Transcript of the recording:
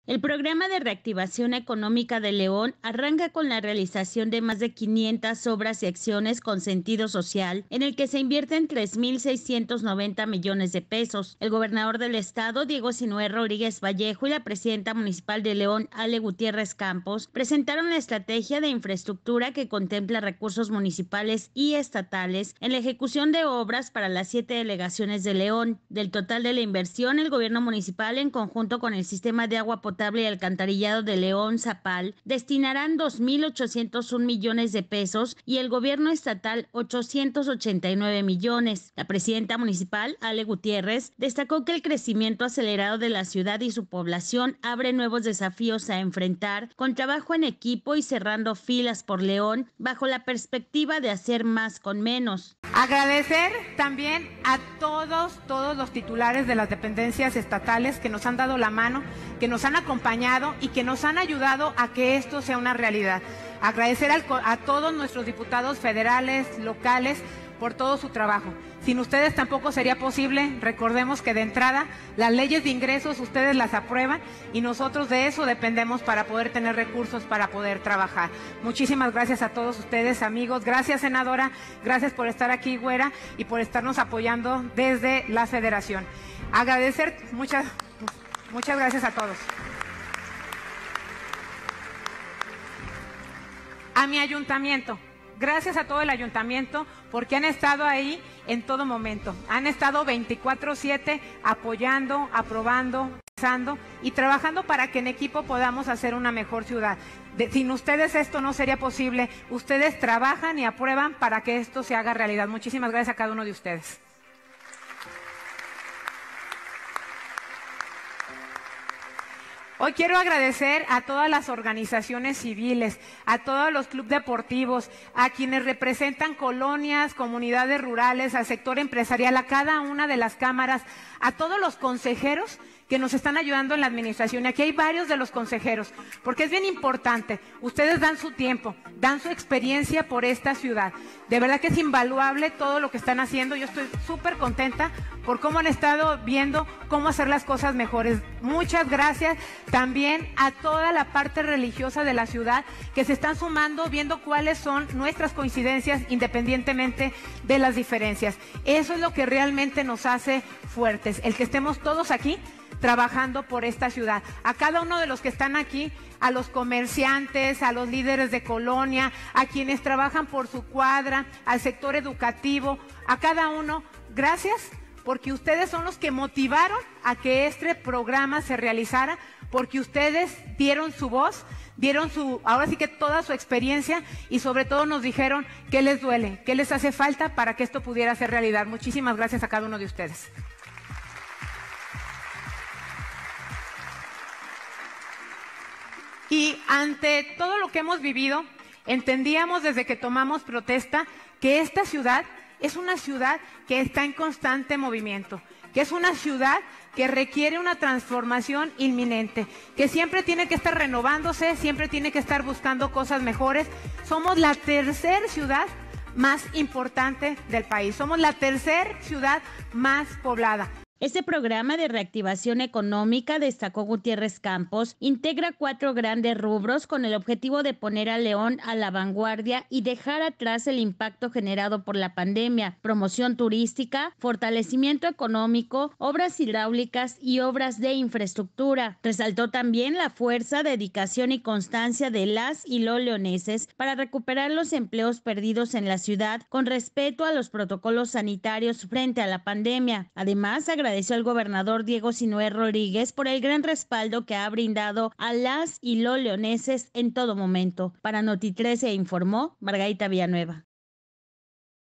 El programa de reactivación económica de León arranca con la realización de más de 500 obras y acciones con sentido social, en el que se invierten 3.690 millones de pesos. El gobernador del estado, Diego Sinue Rodríguez Vallejo, y la presidenta municipal de León, Ale Gutiérrez Campos, presentaron la estrategia de infraestructura que contempla recursos municipales y estatales en la ejecución de obras para las 7 delegaciones de León. Del total de la inversión, el gobierno municipal, en conjunto con el sistema de agua potable y alcantarillado de León Zapal, destinarán 2.801 millones de pesos y el gobierno estatal 889 millones. La presidenta municipal, Ale Gutiérrez, destacó que el crecimiento acelerado de la ciudad y su población abre nuevos desafíos a enfrentar con trabajo en equipo y cerrando filas por León bajo la perspectiva de hacer más con menos. Agradecer también a todos los titulares de las dependencias estatales que nos han dado la mano, que nos han acompañado y que nos han ayudado a que esto sea una realidad. Agradecer a todos nuestros diputados federales, locales, por todo su trabajo. Sin ustedes tampoco sería posible. Recordemos que de entrada las leyes de ingresos ustedes las aprueban y nosotros de eso dependemos para poder tener recursos para poder trabajar. Muchísimas gracias a todos ustedes, amigos. Gracias, senadora. Gracias por estar aquí, güera, y por estarnos apoyando desde la federación. Agradecer, muchas gracias a todos. A mi ayuntamiento. Gracias a todo el ayuntamiento porque han estado ahí en todo momento. Han estado 24/7 apoyando, aprobando, pensando y trabajando para que en equipo podamos hacer una mejor ciudad. Sin ustedes esto no sería posible. Ustedes trabajan y aprueban para que esto se haga realidad. Muchísimas gracias a cada uno de ustedes. Hoy quiero agradecer a todas las organizaciones civiles, a todos los clubes deportivos, a quienes representan colonias, comunidades rurales, al sector empresarial, a cada una de las cámaras, a todos los consejeros que nos están ayudando en la administración. Y aquí hay varios de los consejeros, porque es bien importante. Ustedes dan su tiempo, dan su experiencia por esta ciudad. De verdad que es invaluable todo lo que están haciendo. Yo estoy súper contenta por cómo han estado viendo cómo hacer las cosas mejores. Muchas gracias también a toda la parte religiosa de la ciudad que se están sumando, viendo cuáles son nuestras coincidencias independientemente de las diferencias. Eso es lo que realmente nos hace fuertes, el que estemos todos aquí trabajando por esta ciudad. A cada uno de los que están aquí, a los comerciantes, a los líderes de colonia, a quienes trabajan por su cuadra, al sector educativo, a cada uno, gracias, porque ustedes son los que motivaron a que este programa se realizara, porque ustedes dieron su voz, ahora sí que toda su experiencia y sobre todo nos dijeron qué les duele, qué les hace falta para que esto pudiera ser realidad. Muchísimas gracias a cada uno de ustedes. Y ante todo lo que hemos vivido, entendíamos desde que tomamos protesta que esta ciudad es una ciudad que está en constante movimiento, que es una ciudad que requiere una transformación inminente, que siempre tiene que estar renovándose, siempre tiene que estar buscando cosas mejores. Somos la tercera ciudad más importante del país, somos la tercera ciudad más poblada. Este programa de reactivación económica, destacó Gutiérrez Campos, integra 4 grandes rubros con el objetivo de poner a León a la vanguardia y dejar atrás el impacto generado por la pandemia: promoción turística, fortalecimiento económico, obras hidráulicas y obras de infraestructura. Resaltó también la fuerza, dedicación y constancia de las y los leoneses para recuperar los empleos perdidos en la ciudad con respeto a los protocolos sanitarios frente a la pandemia. Además, agradeció al gobernador Diego Sinue Rodríguez por el gran respaldo que ha brindado a las y los leoneses en todo momento. Para Noti 13 informó Margarita Villanueva.